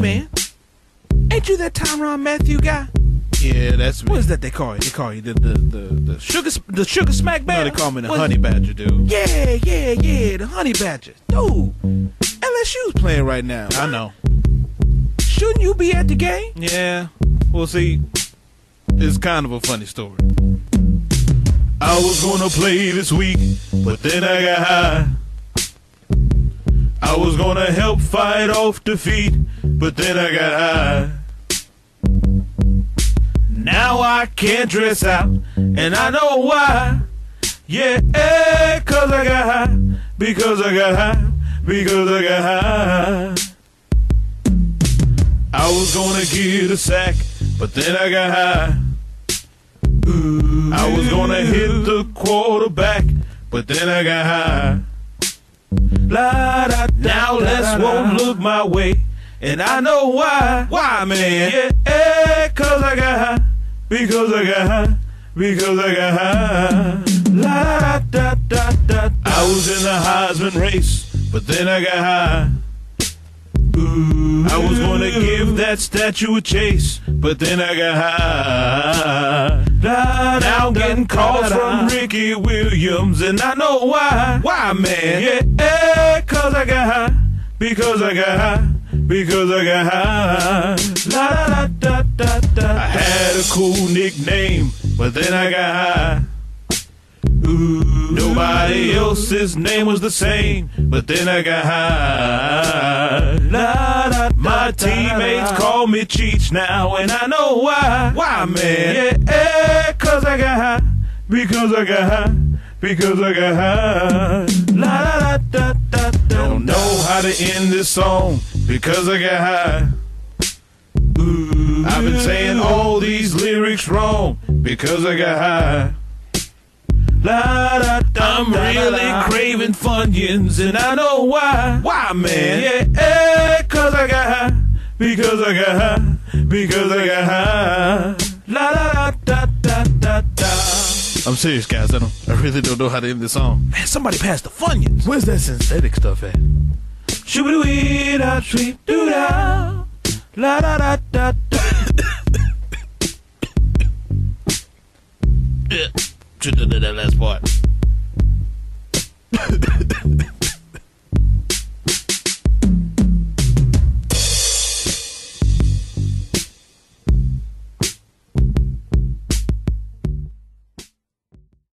man, ain't you that Tyrann Mathieu guy? Yeah, that's me. What is that they call you? They call you the sugar smack No, badger? they call me the honey badger, dude. Yeah, the honey badger. Dude, LSU's playing right now. I know. Shouldn't you be at the game? Yeah. Well, see, it's kind of a funny story. I was gonna play this week, but then I got high. I was gonna help fight off defeat, but then I got high. Now I can't dress out, and I know why. Yeah, cause I got high, because I got high, because I got high. I was gonna get a sack, but then I got high. I was gonna hit the quarterback, but then I got high. Now Les won't look my way, and I know why. Why, man? Yeah, cause I got high, because I got high, because I got high. I was in the Heisman race, but then I got high. I was gonna give that statue a chase, but then I got high. Now I'm getting calls from Ricky Williams, and I know why. Why, man? Yeah, cause I got high, because I got high, because I got high. I had a cool nickname, but then I got high. Nobody else's name was the same, but then I got high. My teammates call me Cheech now, and I know why. Why, man? Yeah, cause I got high, because I got high, because I got high. Don't know how to end this song, because I got high. I've been saying all these lyrics wrong, because I got high. I'm really craving Funyuns, and I know why. Why, man? Yeah, cause I got high, because I got high, because I got high. I'm serious, guys. I really don't know how to end this song. Man, somebody passed the Funyuns. Where's that synthetic stuff at? Shoo-ba-doo-wee-da, sweet-doo-da, la-da-da-da-da. Should have done that last part.